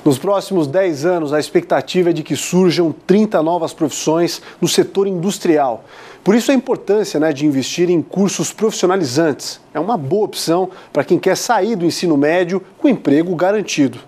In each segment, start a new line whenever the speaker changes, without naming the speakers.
Nos próximos 10 anos, a expectativa é de que surjam 30 novas profissões no setor industrial. Por isso a importância, de investir em cursos profissionalizantes. É uma boa opção para quem quer sair do ensino médio com emprego garantido.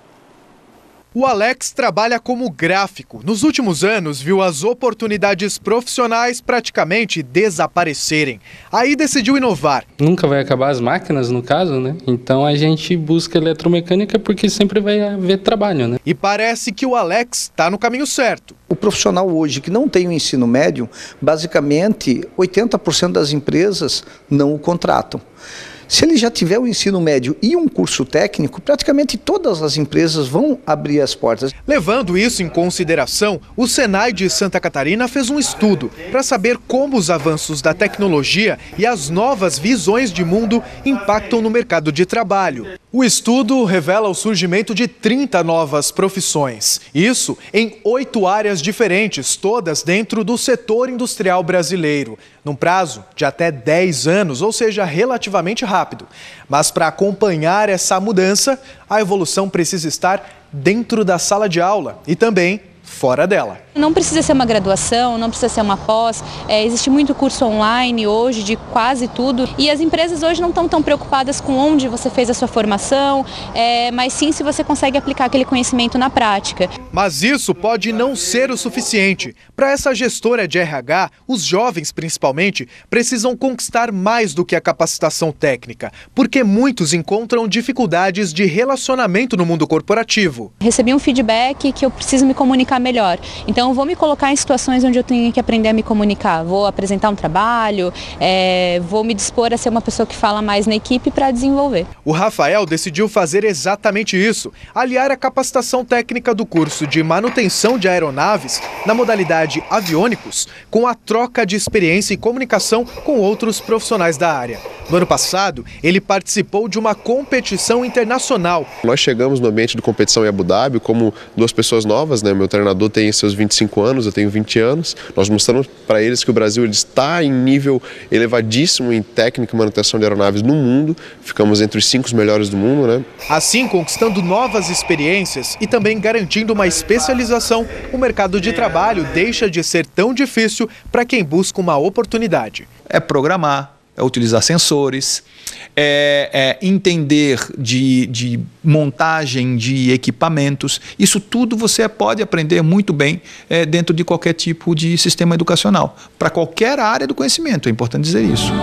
O Alex trabalha como gráfico. Nos últimos anos, viu as oportunidades profissionais praticamente desaparecerem. Aí decidiu inovar.
Nunca vai acabar as máquinas, no caso, né? Então a gente busca eletromecânica porque sempre vai haver trabalho, né?
E parece que o Alex está no caminho certo.
O profissional hoje que não tem o ensino médio, basicamente 80% das empresas não o contratam. Se ele já tiver o ensino médio e um curso técnico, praticamente todas as empresas vão abrir as portas.
Levando isso em consideração, o Senai de Santa Catarina fez um estudo para saber como os avanços da tecnologia e as novas visões de mundo impactam no mercado de trabalho. O estudo revela o surgimento de 30 novas profissões. Isso em 8 áreas diferentes, todas dentro do setor industrial brasileiro, num prazo de até 10 anos, ou seja, relativamente rápido. Mas para acompanhar essa mudança, a evolução precisa estar dentro da sala de aula e também fora dela.
Não precisa ser uma graduação, não precisa ser uma pós, existe muito curso online hoje de quase tudo e as empresas hoje não estão tão preocupadas com onde você fez a sua formação, mas sim se você consegue aplicar aquele conhecimento na prática.
Mas isso pode não ser o suficiente. Para essa gestora de RH, os jovens principalmente precisam conquistar mais do que a capacitação técnica, porque muitos encontram dificuldades de relacionamento no mundo corporativo.
Recebi um feedback que eu preciso me comunicar melhor. Então eu vou me colocar em situações onde eu tenho que aprender a me comunicar. Vou apresentar um trabalho, vou me dispor a ser uma pessoa que fala mais na equipe para desenvolver.
O Rafael decidiu fazer exatamente isso, aliar a capacitação técnica do curso de manutenção de aeronaves na modalidade aviônicos com a troca de experiência e comunicação com outros profissionais da área. No ano passado, ele participou de uma competição internacional.
Nós chegamos no ambiente de competição em Abu Dhabi como 2 pessoas novas, Meu treinador tem seus 25 anos, eu tenho 20 anos. Nós mostramos para eles que o Brasil está em nível elevadíssimo em técnica e manutenção de aeronaves no mundo. Ficamos entre os 5 melhores do mundo,
Assim, conquistando novas experiências e também garantindo uma especialização, o mercado de trabalho deixa de ser tão difícil para quem busca uma oportunidade.
É programar, é utilizar sensores, entender de montagem de equipamentos. Isso tudo você pode aprender muito bem dentro de qualquer tipo de sistema educacional. Para qualquer área do conhecimento, é importante dizer isso.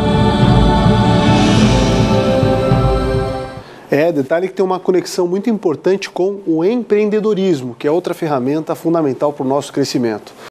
Detalhe que tem uma conexão muito importante com o empreendedorismo, que é outra ferramenta fundamental para o nosso crescimento.